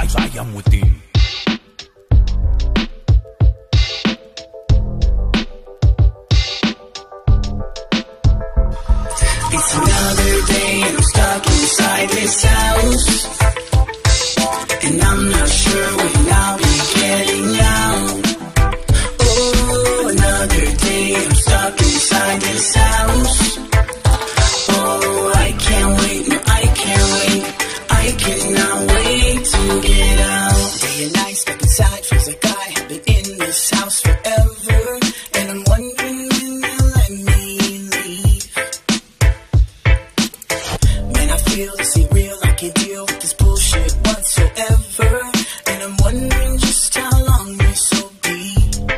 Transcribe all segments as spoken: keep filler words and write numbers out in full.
Lion Within. It's another day and I'm stuck inside this house, and I'm not sure when I'll be getting out. Oh, another day I'm stuck inside this house. Oh, I can't wait, no I can't wait, I cannot wait to get out. Day and night stuck inside, feels like I have been in this house forever, and I'm wondering when they'll let me leave. Man, I feel this ain't real, I can't deal with this bullshit whatsoever, and I'm wondering just how long this will be.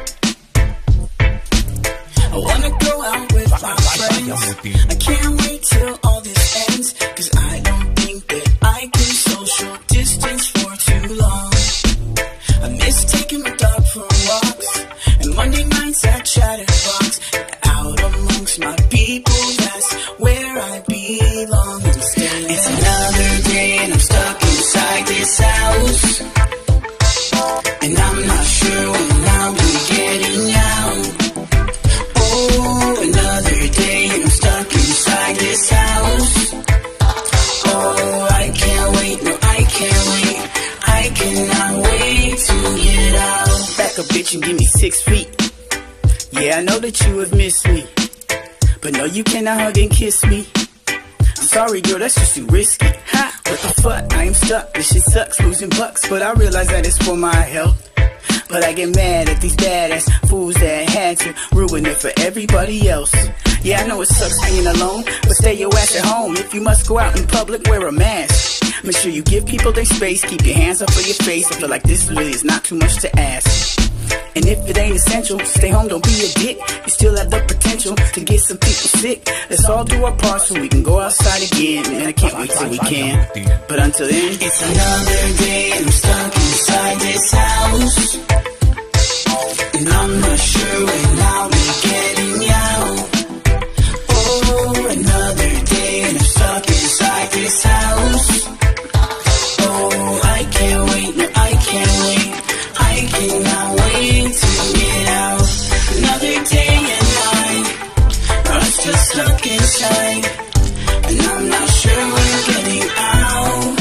I wanna go out with my friends, I can't wait till all this ends, cause I don't think that I can social distance for too long. I miss taking my dog for walks, and Monday nights at Chatterbox. Out amongst my people, that's where I belong. It's another day and I'm stuck inside this house, and I'm not sure when I'll be getting out. Oh, another day and I'm stuck inside this house. Oh, I can't wait, no I can't wait, I cannot wait to get out. Back up bitch and give me six feet. Yeah, I know that you have missed me, but no you cannot hug and kiss me. I'm sorry girl, that's just too risky. Ha, what the fuck, I am stuck, this shit sucks, losing bucks, but I realize that it's for my health. But I get mad at these badass fools that had to ruin it for everybody else. Yeah, I know it sucks being alone, but stay your ass at home. If you must go out in public, wear a mask. Make sure you give people their space, keep your hands up for your face. I feel like this really is not too much to ask. And if it ain't essential, stay home, don't be a dick. You still have the potential to get some people sick. Let's all do our part so we can go outside again. Man, I can't wait till we can. But until then, it's another day and I'm stuck inside this house, and I'm not sure when I'll be getting out. Oh, another day and I'm stuck inside this house. Oh, I can't wait, no I can't wait, I cannot wait to get out. Another day and night, I'm still stuck inside, and I'm not sure we're getting out.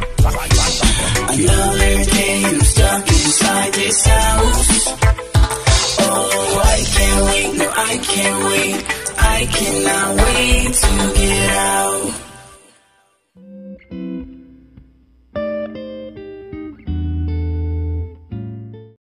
Another day and I'm stuck inside this house. Oh, I can't wait, no I can't wait, I cannot wait to get out.